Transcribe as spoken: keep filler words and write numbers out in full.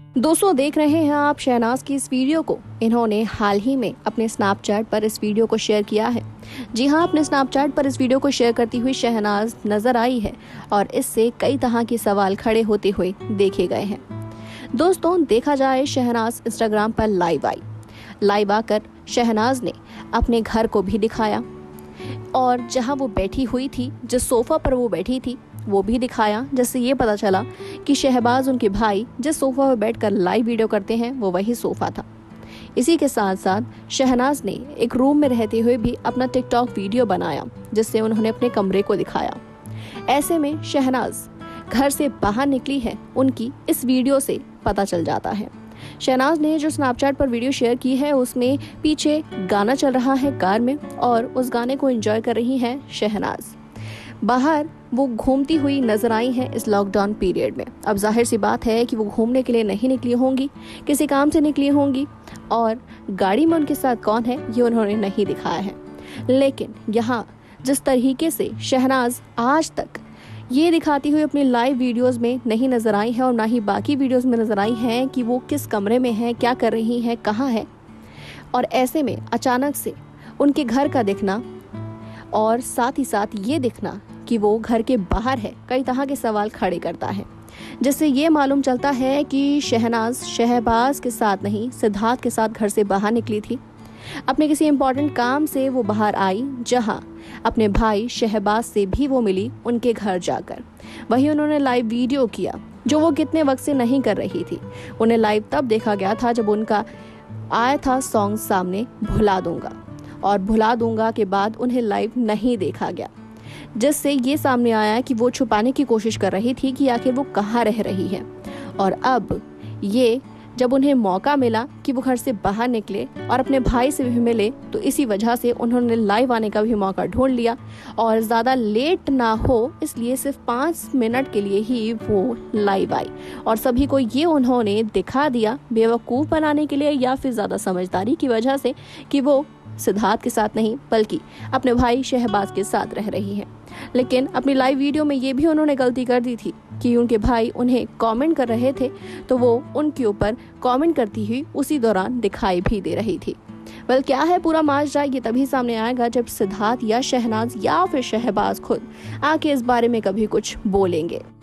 दोस्तों, देख रहे हैं आप शहनाज की इस वीडियो को। इन्होंने हाल ही में अपने स्नैपचैट पर इस वीडियो को शेयर किया है। जी हां, अपने स्नैपचैट पर इस वीडियो को शेयर करती हुई शहनाज नजर आई है और इससे कई तरह के सवाल खड़े होते हुए देखे गए हैं। दोस्तों, देखा जाए शहनाज इंस्टाग्राम पर लाइव आई। लाइव आकर शहनाज ने अपने घर को भी दिखाया और जहां वो बैठी हुई थी, जिस सोफा पर वो बैठी थी, वो भी दिखाया, जिससे ये पता चला कि शहबाज उनके भाई जिस सोफा पर बैठकर लाइव वीडियो करते हैं वो वही सोफा था। इसी के साथ साथ शहनाज ने एक रूम में रहते हुए भी अपना टिकटॉक वीडियो बनाया, जिससे उन्होंने अपने कमरे को दिखाया। ऐसे में शहनाज घर से बाहर निकली है, उनकी इस वीडियो से पता चल जाता है। शहनाज ने जो स्नैपचैट पर वीडियो शेयर की है उसमें पीछे गाना चल रहा है कार में और उस गाने को एंजॉय कर रही हैं शहनाज। बाहर वो घूमती हुई नजर आई हैं इस लॉकडाउन पीरियड में। अब जाहिर सी बात है कि वो घूमने के लिए नहीं निकली होंगी, किसी काम से निकली होंगी और गाड़ी में उनके साथ कौन है ये उन्होंने नहीं दिखाया है। लेकिन यहाँ जिस तरीके से शहनाज आज तक ये दिखाती हुई अपनी लाइव वीडियोस में नहीं नजर आई है और ना ही बाकी वीडियोस में नजर आई हैं कि वो किस कमरे में है, क्या कर रही हैं, कहाँ है, और ऐसे में अचानक से उनके घर का दिखना और साथ ही साथ ये दिखना कि वो घर के बाहर है, कई तरह के सवाल खड़े करता है, जिससे ये मालूम चलता है कि शहनाज शहबाज के साथ नहीं, सिद्धार्थ के साथ घर से बाहर निकली थी। अपने किसी इंपॉर्टेंट काम से वो बाहर आई, जहां अपने भाई शहबाज से भी वो मिली उनके घर जाकर। वहीं उन्होंने लाइव वीडियो किया, जो वो कितने वक्त से नहीं कर रही थी। उन्हें लाइव तब देखा गया था जब उनका आया था सॉन्ग सामने भुला दूंगा, और भुला दूंगा के बाद उन्हें लाइव नहीं देखा गया, जिससे ये सामने आया कि वो छुपाने की कोशिश कर रही थी कि आखिर वो कहाँ रह रही है। और अब ये जब उन्हें मौका मिला कि वो घर से बाहर निकले और अपने भाई से भी मिले, तो इसी वजह से उन्होंने लाइव आने का भी मौका ढूंढ लिया और ज़्यादा लेट ना हो इसलिए सिर्फ पाँच मिनट के लिए ही वो लाइव आई और सभी को ये उन्होंने दिखा दिया, बेवकूफ़ बनाने के लिए या फिर ज़्यादा समझदारी की वजह से, कि वो सिद्धार्थ के साथ नहीं बल्कि अपने भाई शहबाज के साथ रह रही है। लेकिन अपनी लाइव वीडियो में ये भी उन्होंने गलती कर दी थी कि उनके भाई उन्हें कमेंट कर रहे थे तो वो उनके ऊपर कमेंट करती हुई उसी दौरान दिखाई भी दे रही थी। वेल, क्या है पूरा माजरा ये तभी सामने आएगा जब सिद्धार्थ या शहनाज या फिर शहबाज खुद आके इस बारे में कभी कुछ बोलेंगे।